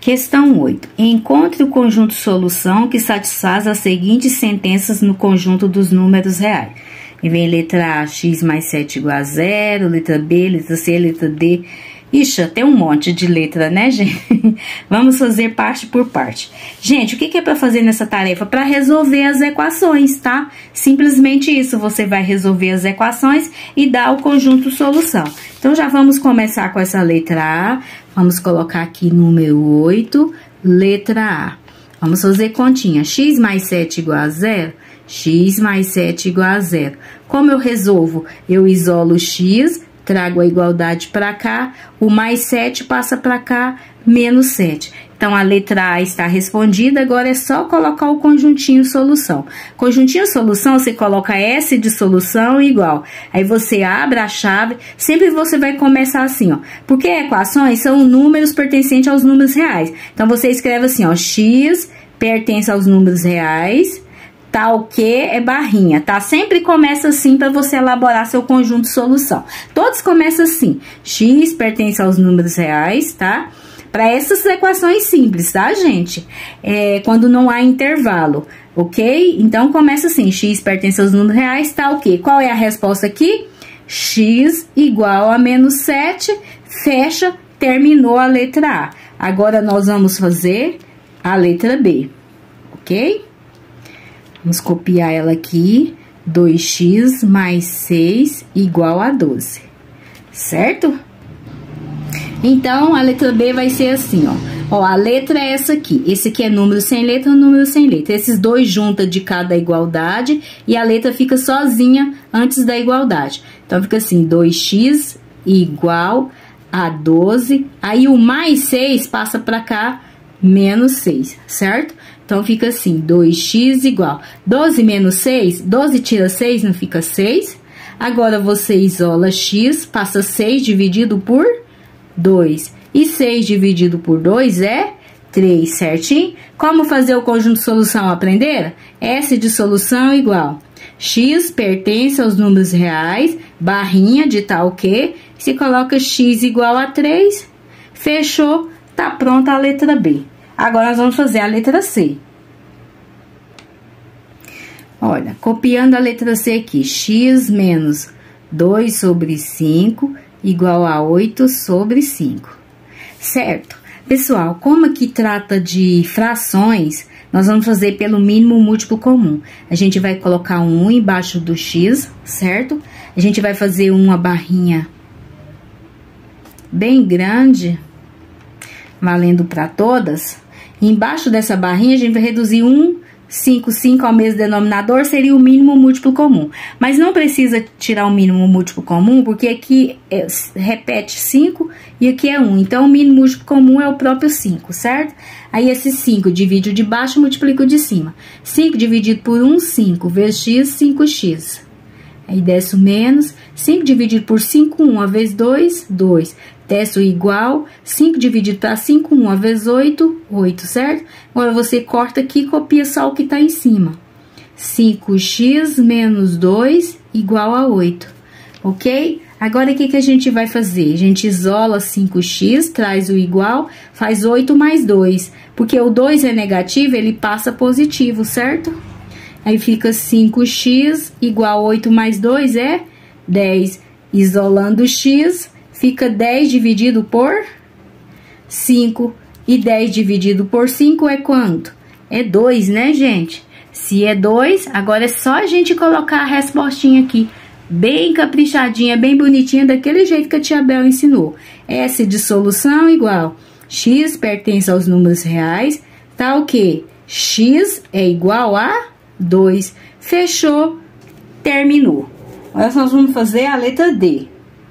Questão 8. Encontre o conjunto solução que satisfaz as seguintes sentenças no conjunto dos números reais. E vem letra A, x mais 7 igual a 0, letra B, letra C, letra D. Ixi, tem um monte de letra, né, gente? Vamos fazer parte por parte. Gente, o que é para fazer nessa tarefa? Para resolver as equações, tá? Simplesmente isso, você vai resolver as equações e dar o conjunto solução. Então, já vamos começar com essa letra A. Vamos colocar aqui número 8, letra A. Vamos fazer continha. X mais 7 igual a 0? X mais 7 igual a 0. Como eu resolvo? Eu isolo x, trago a igualdade para cá, o mais 7 passa para cá, menos 7. Então, a letra A está respondida, agora é só colocar o conjuntinho solução. Conjuntinho solução, você coloca S de solução igual. Aí, você abre a chave, sempre você vai começar assim, ó. Porque equações são números pertencentes aos números reais. Então, você escreve assim, ó, x pertence aos números reais, tal que é barrinha, tá? Sempre começa assim para você elaborar seu conjunto solução. Todos começam assim, x pertence aos números reais, tá? Para essas equações simples, tá, gente? Quando não há intervalo, ok? Então, começa assim, x pertence aos números reais, tá o quê? Qual é a resposta aqui? X igual a menos 7, fecha, terminou a letra A. Agora, nós vamos fazer a letra B, ok? Vamos copiar ela aqui, 2x mais 6 igual a 12, certo? Então, a letra B vai ser assim, ó. Ó, a letra é essa aqui. Esse aqui é número sem letra, número sem letra. Esses dois juntam de cada igualdade e a letra fica sozinha antes da igualdade. Então, fica assim, 2x igual a 12. Aí, o mais 6 passa pra cá, menos 6, certo? Então, fica assim, 2x igual. 12 menos 6, 12 tira 6, não fica 6. Agora, você isola x, passa 6 dividido por 2. E 6 dividido por 2 é 3, certinho? Como fazer o conjunto de solução, aprenderam? S de solução igual. X pertence aos números reais, barrinha de tal que, se coloca x igual a 3, fechou, tá pronta a letra B. Agora, nós vamos fazer a letra C. Olha, copiando a letra C aqui, x menos 2 sobre 5 igual a 8 sobre 5, certo? Pessoal, como aqui trata de frações, nós vamos fazer pelo mínimo múltiplo comum. A gente vai colocar um 1 embaixo do x, certo? A gente vai fazer uma barrinha bem grande, valendo para todas. Embaixo dessa barrinha, a gente vai reduzir 1, 5, 5 ao mesmo denominador, seria o mínimo múltiplo comum. Mas não precisa tirar o mínimo múltiplo comum, porque aqui repete 5 e aqui é 1. Então, o mínimo múltiplo comum é o próprio 5, certo? Aí, esse 5 divide o de baixo e multiplica o de cima. 5 dividido por 1, 5, vezes x, 5x. Aí, desce o menos. 5 dividido por 5, 1, a vezes 2, 2. Desce o igual, 5 dividido para 5, 1, a vezes 8, 8, certo? Agora, você corta aqui e copia só o que está em cima. 5x menos 2 igual a 8, ok? Agora, o que a gente vai fazer? A gente isola 5x, traz o igual, faz 8 mais 2. Porque o 2 é negativo, ele passa positivo, certo? Aí, fica 5x igual a 8 mais 2 é 10. Isolando x, fica 10 dividido por 5. E 10 dividido por 5 é quanto? É 2, né, gente? Se é 2, agora é só a gente colocar a respostinha aqui. Bem caprichadinha, bem bonitinha, daquele jeito que a tia Bel ensinou. S de solução igual. X pertence aos números reais. Tá o quê? X é igual a 2. Fechou, terminou. Agora, nós vamos fazer a letra D.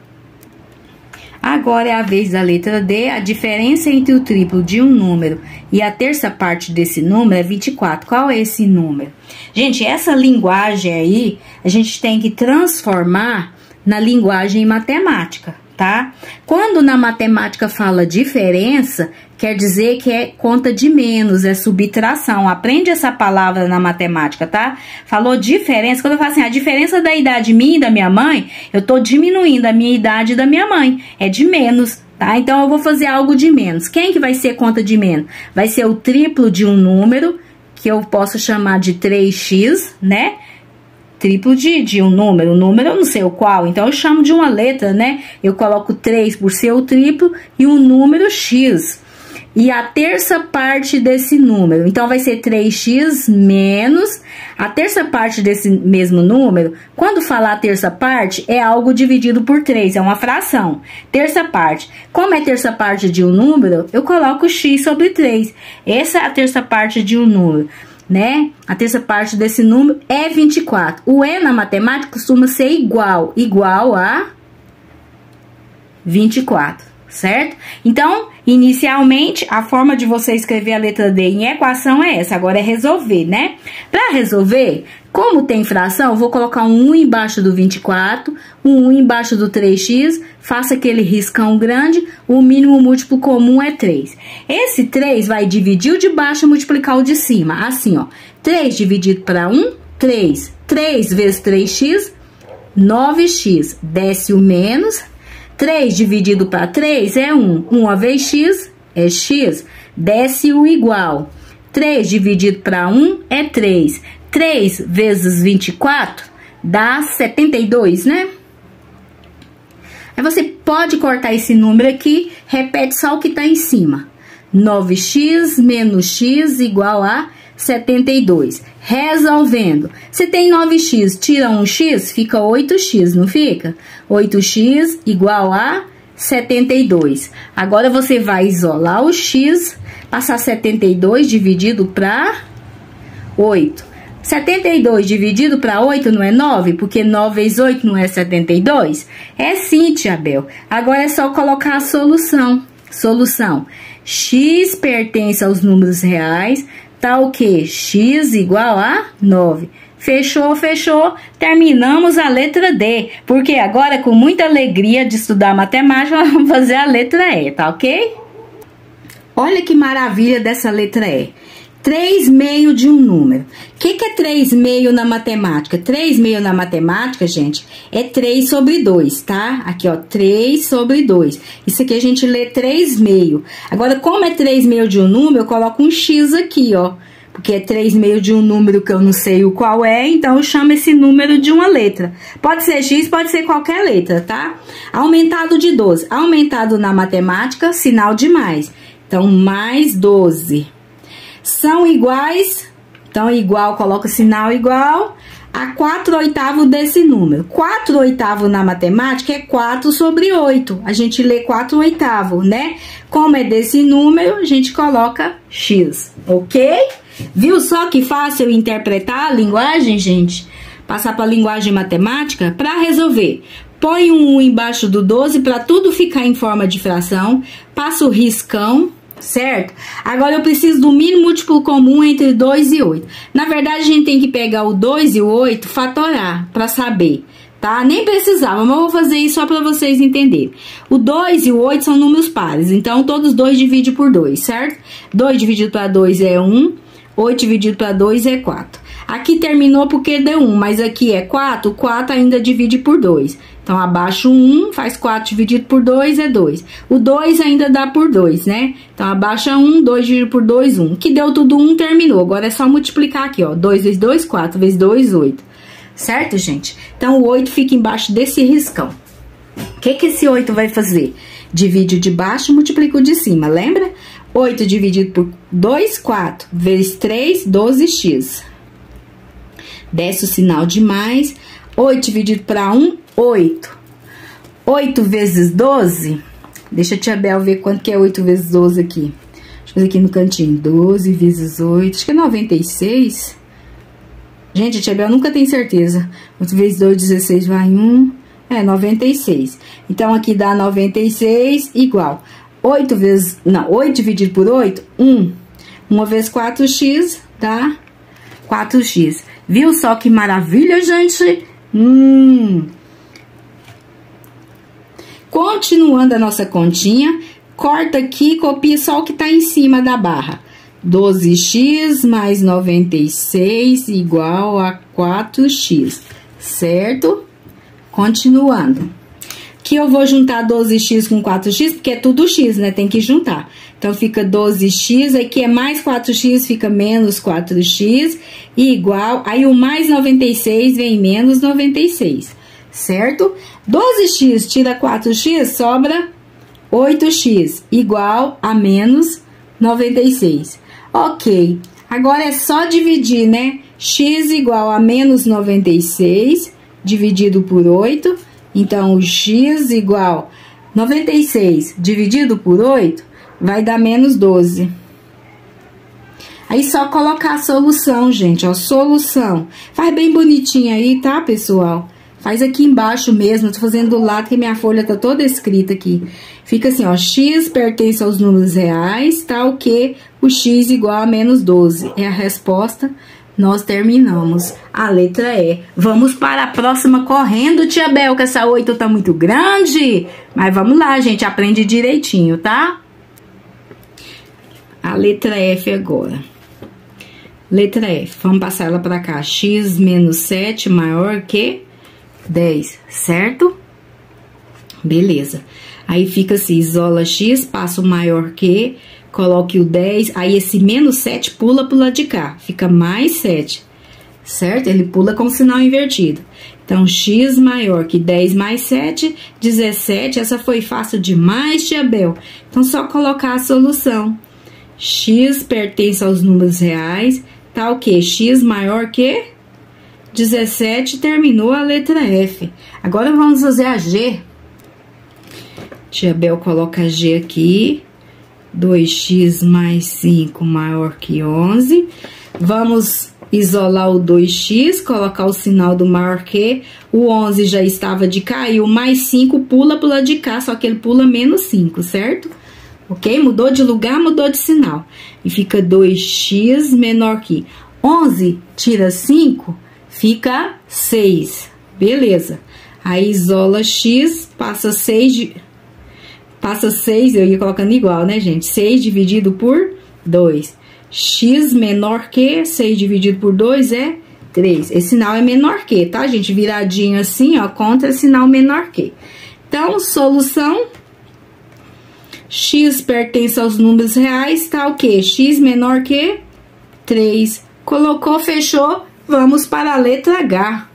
Agora é a vez da letra D. A diferença entre o triplo de um número e a terça parte desse número é 24. Qual é esse número? Gente, essa linguagem aí, a gente tem que transformar na linguagem matemática, tá? tá? Quando na matemática fala diferença, quer dizer que é conta de menos, é subtração. Aprende essa palavra na matemática, tá? Falou diferença, quando eu falo assim, a diferença da idade minha e da minha mãe, eu tô diminuindo a minha idade e da minha mãe, é de menos, tá? Então, eu vou fazer algo de menos. Quem que vai ser conta de menos? Vai ser o triplo de um número, que eu posso chamar de 3x, né? Triplo de um número eu não sei o qual, então eu chamo de uma letra, né? Eu coloco 3 por ser o triplo e um número x. E a terça parte desse número, então vai ser 3x menos a terça parte desse mesmo número. Quando falar terça parte, é algo dividido por 3, é uma fração. Terça parte. Como é terça parte de um número, eu coloco x sobre 3. Essa é a terça parte de um número, né? A terça parte desse número é 24. O E na matemática costuma ser igual a 24, certo? Então, inicialmente, a forma de você escrever a letra D em equação é essa. Agora é resolver, né? Para resolver, como tem fração, eu vou colocar um 1 embaixo do 24, um 1 embaixo do 3x, faça aquele riscão grande, o mínimo múltiplo comum é 3. Esse 3 vai dividir o de baixo e multiplicar o de cima, assim, ó. 3 dividido para 1, 3. 3 vezes 3x, 9x. Desce o menos. 3 dividido para 3 é 1. 1 vezes x é x. Desce o igual. 3 dividido para 1 é 3. 3 vezes 24 dá 72, né? Aí você pode cortar esse número aqui, repete só o que tá em cima. 9x menos x igual a 72. Resolvendo. Se tem 9x, tira um x, fica 8x, não fica? 8x igual a 72. Agora você vai isolar o x, passar 72 dividido para 8. 72 dividido para 8 não é 9? Porque 9 vezes 8 não é 72? É sim, tia Bel. Agora é só colocar a solução. Solução. X pertence aos números reais, tá o quê? X igual a 9. Fechou, fechou. Terminamos a letra D. Porque agora, com muita alegria de estudar matemática, nós vamos fazer a letra E, tá ok? Olha que maravilha dessa letra E. 3 meios de um número. O que é 3 meios na matemática? 3 meios na matemática, gente, é 3 sobre 2, tá? Aqui, ó, 3 sobre 2. Isso aqui a gente lê 3 meios. Agora, como é 3 meios de um número, eu coloco um X aqui, ó. Porque é 3 meios de um número que eu não sei o qual é, então eu chamo esse número de uma letra. Pode ser X, pode ser qualquer letra, tá? Aumentado de 12. Aumentado na matemática, sinal de mais. Então, mais 12. São iguais, então igual, coloca sinal igual a 4/8 desse número. 4/8 na matemática é 4 sobre 8. A gente lê 4/8, né? Como é desse número, a gente coloca X, ok? Viu só que fácil interpretar a linguagem, gente? Passar para a linguagem matemática para resolver. Põe um 1 embaixo do 12 para tudo ficar em forma de fração. Passa o riscão. Certo? Agora eu preciso do mínimo múltiplo comum entre 2 e 8. Na verdade, a gente tem que pegar o 2 e o 8, fatorar, para saber, tá? Nem precisava, mas eu vou fazer isso só para vocês entenderem. O 2 e o 8 são números pares, então todos 2 divide por 2, certo? 2 dividido para 2 é 1, 8 dividido para 2 é 4. Aqui terminou porque deu 1, mas aqui é 4, 4 ainda divide por 2. Então, abaixo 1, faz 4 dividido por 2 é 2. O 2 ainda dá por 2, né? Então, abaixa 1, 2 dividido por 2, 1. Que deu tudo 1, terminou. Agora é só multiplicar aqui, ó. 2 vezes 2, 4 vezes 2, 8. Certo, gente? Então, o 8 fica embaixo desse riscão. O que esse 8 vai fazer? Divide o de baixo e multiplica o de cima, lembra? 8 dividido por 2, 4. Vezes 3, 12x. Desce o sinal de mais. 8 dividido para 1, 8. 8 vezes 12. Deixa a tia Bel ver quanto que é 8 vezes 12 aqui. Deixa eu fazer aqui no cantinho. 12 vezes 8. Acho que é 96. Gente, a tia Bel nunca tem certeza. 8 vezes 2, 16 vai 1. É, 96. Então, aqui dá 96 igual. 8 vezes... Não, 8 dividido por 8, 1. 1 vezes 4x dá 4x. Viu só que maravilha, gente? Continuando a nossa continha, corta aqui, copia só o que tá em cima da barra. 12x mais 96 igual a 4x, certo? Continuando. Aqui eu vou juntar 12x com 4x, porque é tudo x, né? Tem que juntar. Então, fica 12x, aqui é mais 4x, fica menos 4x, e igual, aí o mais 96 vem menos 96, certo? 12x tira 4x, sobra 8x, igual a menos 96. Ok, agora é só dividir, né? X igual a menos 96, dividido por 8. Então, o x igual 96 dividido por 8 vai dar menos 12. Aí, só colocar a solução, gente, ó, solução. Faz bem bonitinho aí, tá, pessoal? Faz aqui embaixo mesmo, eu tô fazendo do lado que minha folha tá toda escrita aqui. Fica assim, ó, x pertence aos números reais, tá o que? O x igual a menos 12. É a resposta. Nós terminamos a letra E. Vamos para a próxima correndo, tia Bel, que essa 8 tá muito grande. Mas vamos lá, gente, aprende direitinho, tá? A letra F agora. Letra F, vamos passar ela para cá. X menos 7 maior que 10, certo? Beleza. Aí fica assim, isola x, passa o maior que, coloque o 10, aí esse menos 7 pula pro lado de cá, fica mais 7, certo? Ele pula com o sinal invertido. Então, x maior que 10 mais 7, 17, essa foi fácil demais, tia Bel. Então, só colocar a solução. X pertence aos números reais, tá o quê? X maior que 17, terminou a letra F. Agora, vamos fazer a G. Tia Bel coloca a G aqui. 2x mais 5 maior que 11. Vamos isolar o 2x, colocar o sinal do maior que. O 11 já estava de cá e o mais 5 pula pro lado de cá, só que ele pula menos 5, certo? Ok? Mudou de lugar, mudou de sinal. E fica 2x menor que 11, tira 5, fica 6. Beleza. Aí isola x, passa 6, eu ia colocando igual, né, gente? 6 dividido por 2. X menor que 6 dividido por 2 é 3. Esse sinal é menor que, tá, gente? Viradinho assim, ó, contra sinal menor que. Então, solução. X pertence aos números reais, tá o quê? X menor que 3. Colocou, fechou. Vamos para a letra H.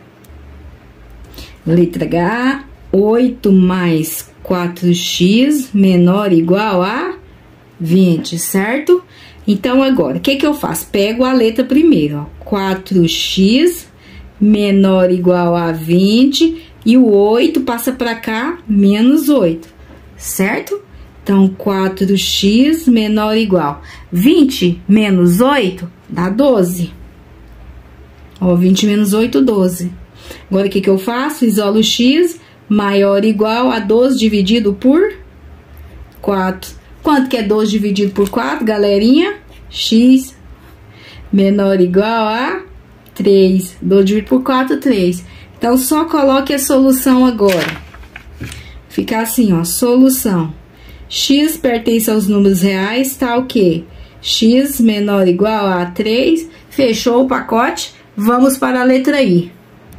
Letra H, 8 mais 4x menor ou igual a 20, certo? Então, agora, o que que eu faço? Pego a letra primeiro, ó. 4x menor ou igual a 20 e o 8 passa para cá, menos 8, certo? Então, 4x menor ou igual 20 menos 8 dá 12. Ó, 20 menos 8, 12. Agora, o que que eu faço? Isolo x maior ou igual a 12 dividido por 4. Quanto que é 12 dividido por 4, galerinha? X menor ou igual a 3. 12 dividido por 4, 3. Então, só coloque a solução agora. Fica assim, ó, solução. X pertence aos números reais, tá o quê? X menor ou igual a 3. Fechou o pacote. Vamos para a letra I.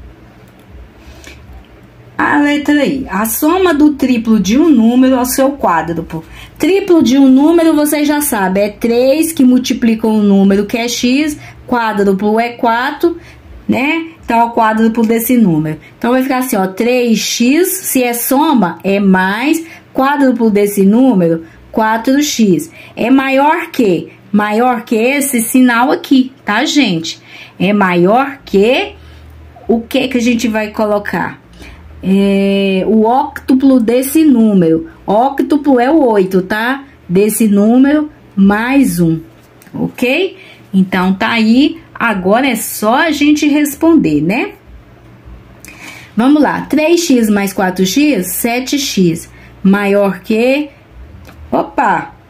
A letra I, a soma do triplo de um número ao seu quádruplo. Triplo de um número, vocês já sabem, é 3 que multiplicam o número que é x, quádruplo é 4, né? Então, é o quádruplo desse número. Então, vai ficar assim, ó, 3x, se é soma, é mais, quádruplo desse número, 4x. É maior que esse sinal aqui, tá, gente? É maior que, o que a gente vai colocar? O óctuplo desse número. Óctuplo é o 8, tá? Desse número mais 1, ok? Então, tá aí. Agora é só a gente responder, né? Vamos lá. 3x mais 4x, 7x. Maior que... Opa!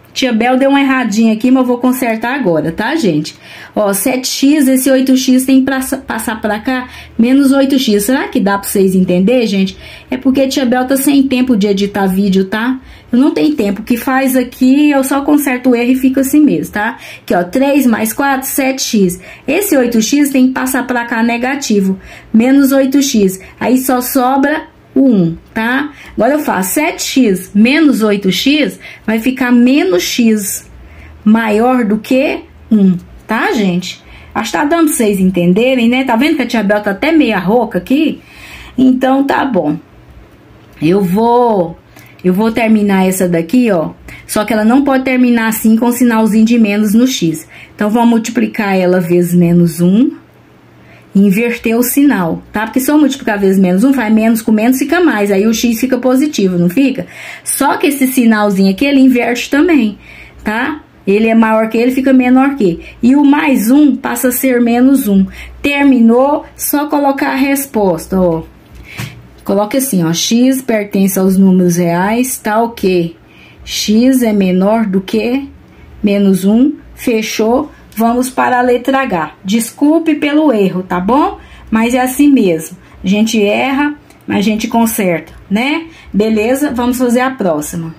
Tia Bel deu uma erradinha aqui, mas eu vou consertar agora, tá, gente? Ó, 7x, esse 8x tem que passar pra cá, menos 8x. Será que dá pra vocês entenderem, gente? É porque a Tia Bel tá sem tempo de editar vídeo, tá? Eu não tenho tempo. O que faz aqui, eu só conserto o erro e fica assim mesmo, tá? Aqui, ó, 3 mais 4, 7x. Esse 8x tem que passar pra cá negativo, menos 8x. Aí só sobra o 1, tá? Agora eu faço 7x menos 8x, vai ficar menos x maior do que 1, tá, gente? Acho que tá dando pra vocês entenderem, né? Tá vendo que a Tia Bel tá até meia rouca aqui? Então, tá bom. Eu vou terminar essa daqui, ó. Só que ela não pode terminar assim com o sinalzinho de menos no x. Então, vamos multiplicar ela vezes menos 1. Inverter o sinal, tá? Porque se eu multiplicar vezes menos 1, faz menos com menos, fica mais. Aí o x fica positivo, não fica? Só que esse sinalzinho aqui, ele inverte também, tá? Ele é maior que ele, fica menor que. E o mais 1 passa a ser menos 1. Terminou, só colocar a resposta, ó. Coloca assim, ó. X pertence aos números reais, tal que x é menor do que menos 1. Fechou. Vamos para a letra H. Desculpe pelo erro, tá bom? Mas é assim mesmo. A gente erra, mas a gente conserta, né? Beleza? Vamos fazer a próxima.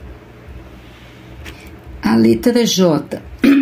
A letra J.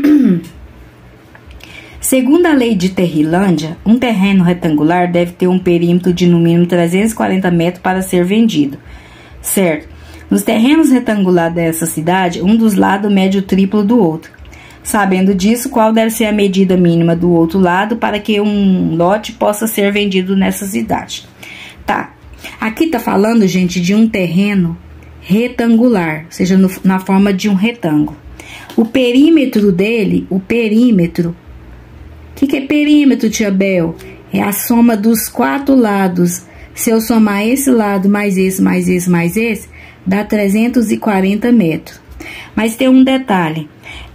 Segundo a lei de Terrilândia, um terreno retangular deve ter um perímetro de no mínimo 340 metros para ser vendido, certo? Nos terrenos retangulares dessa cidade, um dos lados mede o triplo do outro. Sabendo disso, qual deve ser a medida mínima do outro lado para que um lote possa ser vendido nessa cidade? Tá. Aqui tá falando, gente, de um terreno retangular, ou seja, na forma de um retângulo. O perímetro dele, o perímetro. O que é perímetro, Tia Bel? É a soma dos 4 lados. Se eu somar esse lado mais esse, mais esse, mais esse, dá 340 metros. Mas tem um detalhe.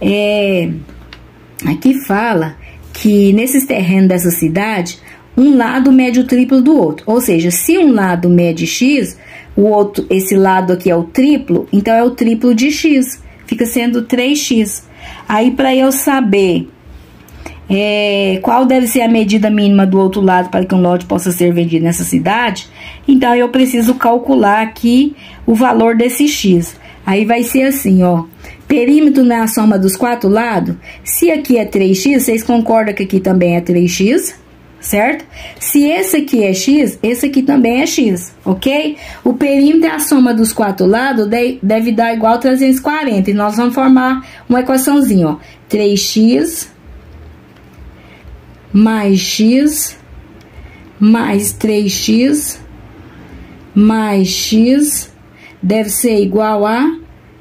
Aqui fala que nesses terrenos dessa cidade, um lado mede o triplo do outro. Ou seja, se um lado mede x, o outro, esse lado aqui é o triplo, então é o triplo de x. Fica sendo 3x. Aí, para eu saber qual deve ser a medida mínima do outro lado para que um lote possa ser vendido nessa cidade, então eu preciso calcular aqui o valor desse x. Aí vai ser assim, ó. Perímetro na soma dos 4 lados. Se aqui é 3x, vocês concordam que aqui também é 3x, certo? Se esse aqui é x, esse aqui também é x, ok? O perímetro é a soma dos 4 lados, deve dar igual a 340. E nós vamos formar uma equaçãozinha, ó. 3x mais x mais 3x mais x deve ser igual a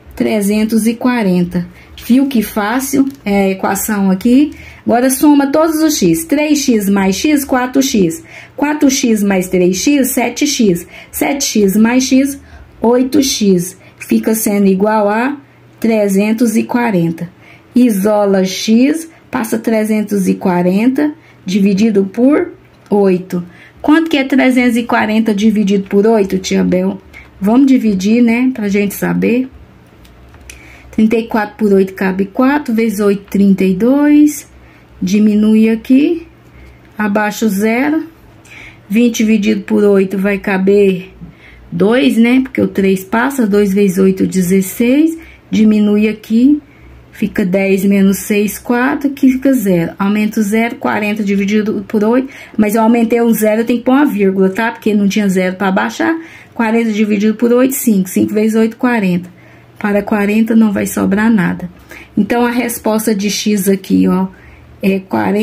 340. Viu que fácil é a equação aqui? Agora soma todos os x. 3x mais x, 4x. 4x mais 3x, 7x. 7x mais x, 8x. Fica sendo igual a 340. Isola x, passa 340 dividido por 8. Quanto que é 340 dividido por 8, Tia Bel? Vamos dividir, né? Pra gente saber. 34 por 8 cabe 4, vezes 8, 32. Diminui aqui. Abaixo 0. 20 dividido por 8 vai caber 2, né? Porque o 3 passa. 2 vezes 8, 16. Diminui aqui. Fica 10 menos 6, 4, que fica 0. Aumenta o 0, 40 dividido por 8. Mas eu aumentei o 0, eu tenho que pôr uma vírgula, tá? Porque não tinha 0 para baixar. 40 dividido por 8, 5. 5 vezes 8, 40. Para 40 não vai sobrar nada. Então, a resposta de x aqui, ó, é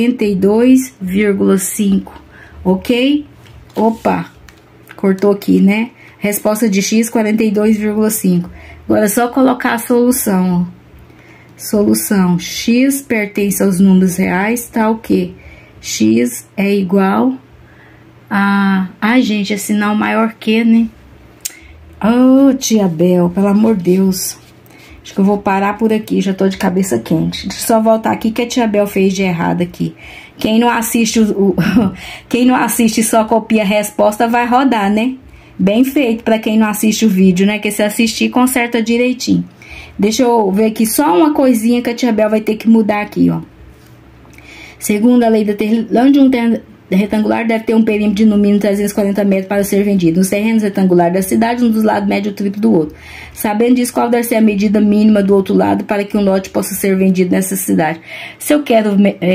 42,5. Ok? Opa! Cortou aqui, né? Resposta de x, 42,5. Agora, é só colocar a solução, ó. Solução, x pertence aos números reais, tá o quê? X é igual a... Ai, gente, é sinal maior que, né? Oh, Tia Bel, pelo amor de Deus. Acho que eu vou parar por aqui, já tô de cabeça quente. Deixa eu só voltar aqui que a Tia Bel fez de errado aqui. Quem não assiste, quem não assiste e só copia a resposta vai rodar, né? Bem feito pra quem não assiste o vídeo, né? Que se assistir, conserta direitinho. Deixa eu ver aqui só uma coisinha que a tia Bel vai ter que mudar aqui, ó. Segundo a lei da Terlândia, um terreno retangular deve ter um perímetro de no mínimo 340 metros para ser vendido. Nos terrenos retangulares da cidade, um dos lados mede o triplo do outro. Sabendo disso, qual deve ser a medida mínima do outro lado para que um lote possa ser vendido nessa cidade? Se eu quero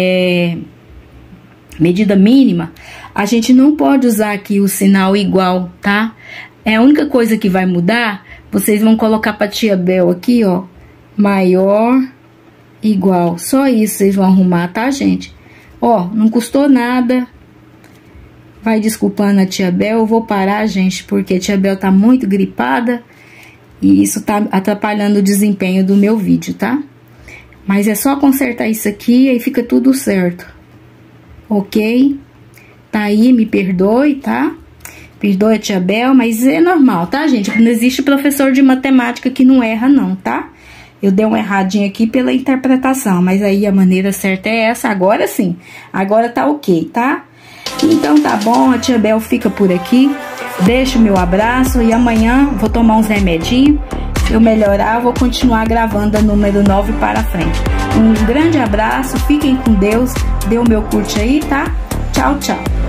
medida mínima, a gente não pode usar aqui o sinal igual, tá? É a única coisa que vai mudar, vocês vão colocar pra tia Bel aqui, ó, maior, igual. Só isso vocês vão arrumar, tá, gente? Ó, não custou nada. Vai desculpando a tia Bel, eu vou parar, gente, porque a tia Bel tá muito gripada e isso tá atrapalhando o desempenho do meu vídeo, tá? Mas é só consertar isso aqui e aí fica tudo certo. Ok? Tá aí, me perdoe, tá? Perdoe a tia Bel, mas é normal, tá, gente? Não existe professor de matemática que não erra, não, tá? Eu dei uma erradinha aqui pela interpretação, mas aí a maneira certa é essa, agora sim. Agora tá ok, tá? Então tá bom, a tia Bel fica por aqui. Deixo o meu abraço e amanhã vou tomar uns remedinhos. Se eu melhorar, eu vou continuar gravando a número 9 para frente. Um grande abraço, fiquem com Deus. Dê o meu curte aí, tá? Tchau, tchau.